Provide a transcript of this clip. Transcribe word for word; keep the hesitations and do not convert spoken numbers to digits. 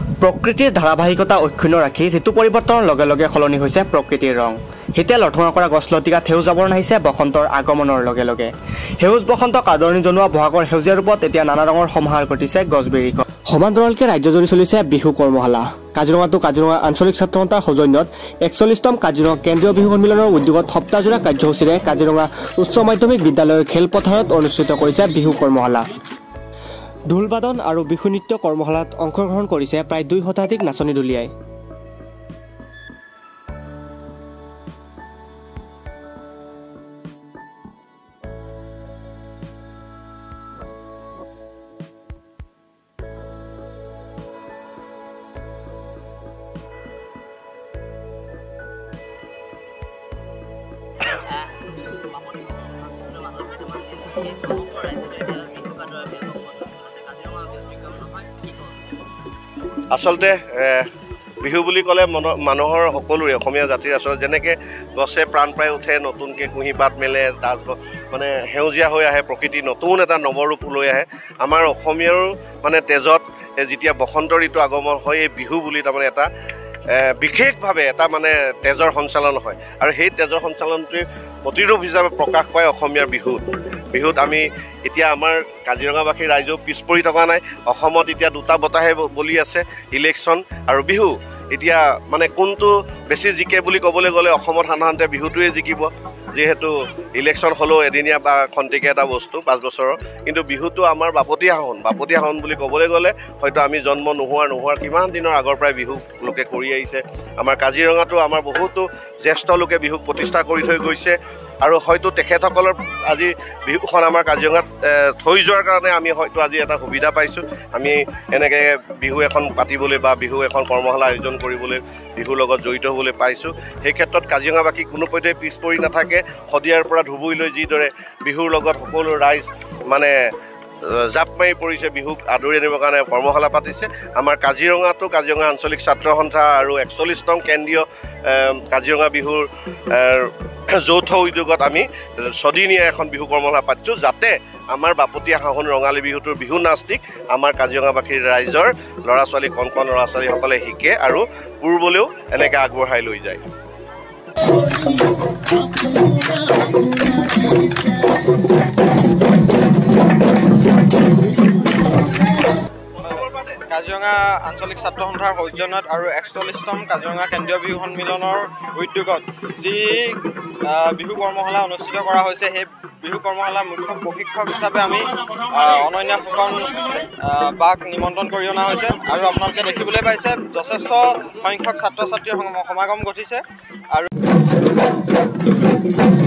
প্ৰকৃতিৰ ধাৰাবাহিকতা অক্ষুণ্ণ ৰাখি ঋতু পৰিৱৰ্তনৰ লগে লগে সলনি হৈছে প্ৰকৃতিৰ ৰং। এতিয়া লঠঙা কৰা গছ লতিকাত সেউজ আৱৰণ আহিছে বসন্তৰ আগমনৰ লগে লগে। সেউজ বসন্তক আদৰণি জনোৱা বহাগৰ সেউজীয়া ৰূপত এতিয়া নানা ৰঙৰ সমাহাৰ ঘটিছে গছবিৰিখত। সমান্তৰালকে ৰাজ্যজুৰি চলিছে বিহু কৰ্মশালা। কাজিৰঙাতো কাজিৰঙা আঞ্চলিক ছাত্ৰ সন্থাৰ সৌজন্যত একচল্লিছতম কাজিৰঙা কেন্দ্ৰীয় বিহু সন্মিলনৰ উদ্যোগত সপ্তাহজোৰা কাৰ্যসূচীৰে কাজিৰঙা উচ্চ মাধ্যমিক বিদ্যালয়ৰ খেলপথাৰত অনুষ্ঠিত কৰিছে বিহু কৰ্মশালা। ঢোলবাদন আৰু বিহু নৃত্য কৰ্মশালাত অংশগ্ৰহণ কৰিছে প্ৰায় দুই শতাধিক নাচনী ঢুলীয়াই। আচলতে বিহু বুলি ক'লে মানুহৰ সকলোৰে অসমীয়া জাতিৰ আচলতে যেনেকৈ গছে প্ৰাণ পাই উঠে, নতুনকৈ কুঁহিপাত মেলে, দাজ মানে সেউজীয়া হৈ আহে, প্ৰকৃতি নতুন এটা নৱৰূপ লৈ আহে। আমাৰ অসমীয়াৰো মানে তেজত যেতিয়া বসন্ত ঋতু আগমন হয়, এই বিহু বুলি তাৰমানে এটা বিশেষভাৱে এটা মানে তেজৰ সঞ্চালন হয়। আৰু সেই তেজৰ সঞ্চালনটোৱে প্ৰতিৰূপ হিচাপে প্ৰকাশ পায় অসমীয়াৰ বিহুত। বিহুত আমি এতিয়া আমাৰ কাজিৰঙাবাসী ৰাইজেও পিছ পৰি থকা নাই। অসমত এতিয়া দুটা বতাহে বলি আছে, ইলেকশ্যন আৰু বিহু। এতিয়া মানে কোনটো বেছি জিকে বুলি ক'বলৈ গ'লে অসমত সাধাৰণতে বিহুটোৱে জিকিব, যিহেতু ইলেকশ্যন হ'লেও এদিনীয়া বা খন্তেকীয়া এটা বস্তু পাঁচ বছৰৰ। কিন্তু বিহুটো আমাৰ বাপতিসাহোন বাপতিসাহোন বুলি ক'বলৈ গ'লে হয়তো আমি জন্ম নোহোৱাৰ নোহোৱাৰ কিমান দিনৰ আগৰ পৰাই বিহু লোকে কৰি আহিছে। আমাৰ কাজিৰঙাতো আমাৰ বহুতো জ্যেষ্ঠ লোকে বিহুক প্ৰতিষ্ঠা কৰি থৈ গৈছে। আৰু হয়তো তেখেতসকলৰ আজি বিহুখন আমাৰ কাজিৰঙাত থৈ যোৱাৰ কাৰণে আমি হয়তো আজি এটা সুবিধা পাইছোঁ। আমি এনেকৈ বিহু এখন পাতিবলৈ বা বিহু এখন কৰ্মশালা আয়োজন কৰিবলৈ বিহুৰ লগত জড়িত হ'বলৈ পাইছোঁ। সেই ক্ষেত্ৰত কাজিৰঙাবাসী কোনোপধ্যেই পিছ পৰি নাথাকে। শদিয়াৰ পৰা ধুবুৰীলৈ যিদৰে বিহুৰ লগত সকলো ৰাইজ মানে জাপ মাৰি পৰিছে, বিহুক আদৰি আনিবৰ কাৰণে কৰ্মশালা পাতিছে। আমাৰ কাজিৰঙাতো কাজিৰঙা আঞ্চলিক ছাত্ৰ সন্থা আৰু একচল্লিছতম কেন্দ্ৰীয় কাজিৰঙা বিহুৰ যৌথ উদ্যোগত আমি ছদিনীয়া এখন বিহু কৰ্মশালা পাতিছোঁ, যাতে আমাৰ বাপতিসাহোন ৰঙালী বিহুটোৰ বিহু নাচটিক আমাৰ কাজিৰঙাবাসীৰ ৰাইজৰ ল'ৰা ছোৱালী কণ কণ ল'ৰা ছোৱালীসকলে শিকে আৰু পূৰ্বলৈও এনেকৈ আগবঢ়াই লৈ যায়। কাজিৰঙা আঞ্চলিক ছাত্ৰ সন্থাৰ সৌজন্যত আৰু একচল্লিছতম কাজিৰঙা কেন্দ্ৰীয় বিহু সন্মিলনৰ উদ্যোগত যি বিহু কৰ্মশালা অনুষ্ঠিত কৰা হৈছে, সেই বিহু কৰ্মশালাৰ মুখ্য প্ৰশিক্ষক হিচাপে আমি অনন্যা ফুকন বাক নিমন্ত্ৰণ কৰি অনা হৈছে। আৰু আপোনালোকে দেখিবলৈ পাইছে যথেষ্ট সংখ্যক ছাত্ৰ ছাত্ৰীৰ সমাগম ঘটিছে। আৰু